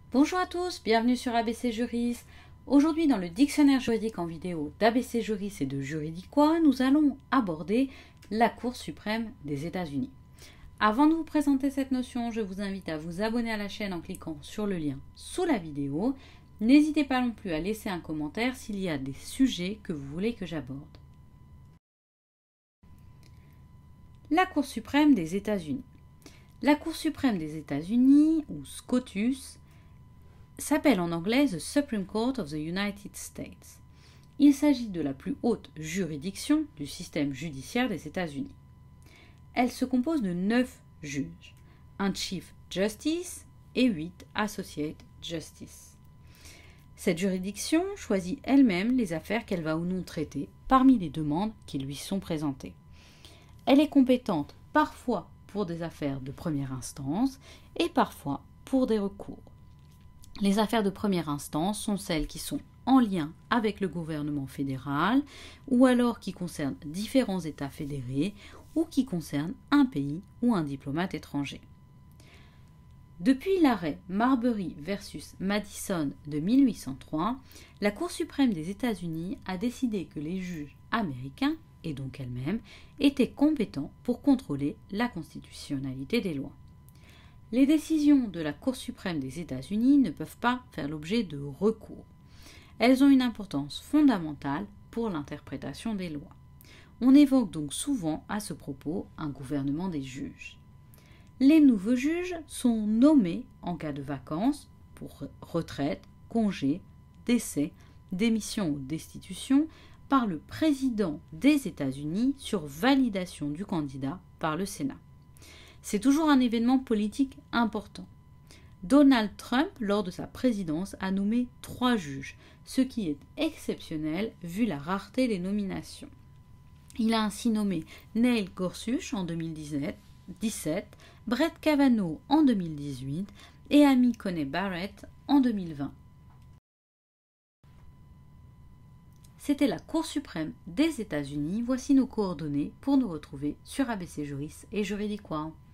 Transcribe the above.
Bonjour à tous, bienvenue sur ABC Juris. Aujourd'hui dans le dictionnaire juridique en vidéo d'ABC Juris et de Juridiquois, nous allons aborder la Cour suprême des États-Unis. Avant de vous présenter cette notion, je vous invite à vous abonner à la chaîne en cliquant sur le lien sous la vidéo. N'hésitez pas non plus à laisser un commentaire s'il y a des sujets que vous voulez que j'aborde. La Cour suprême des États-Unis. La Cour suprême des États-Unis, ou SCOTUS, s'appelle en anglais The Supreme Court of the United States. Il s'agit de la plus haute juridiction du système judiciaire des États-Unis. Elle se compose de 9 juges, un Chief Justice et 8 Associate Justice. Cette juridiction choisit elle-même les affaires qu'elle va ou non traiter parmi les demandes qui lui sont présentées. Elle est compétente parfois pour des affaires de première instance et parfois pour des recours. Les affaires de première instance sont celles qui sont en lien avec le gouvernement fédéral ou alors qui concernent différents États fédérés ou qui concernent un pays ou un diplomate étranger. Depuis l'arrêt Marbury versus Madison de 1803, la Cour suprême des États-Unis a décidé que les juges américains, et donc elles-mêmes, étaient compétents pour contrôler la constitutionnalité des lois. Les décisions de la Cour suprême des États-Unis ne peuvent pas faire l'objet de recours. Elles ont une importance fondamentale pour l'interprétation des lois. On évoque donc souvent à ce propos un gouvernement des juges. Les nouveaux juges sont nommés en cas de vacances, pour retraite, congé, décès, démission ou destitution, par le président des États-Unis sur validation du candidat par le Sénat. C'est toujours un événement politique important. Donald Trump, lors de sa présidence, a nommé 3 juges, ce qui est exceptionnel vu la rareté des nominations. Il a ainsi nommé Neil Gorsuch en 2017, Brett Kavanaugh en 2018 et Amy Coney Barrett en 2020. C'était la Cour suprême des États-Unis. Voici nos coordonnées pour nous retrouver sur ABC Juris et Juridiquois.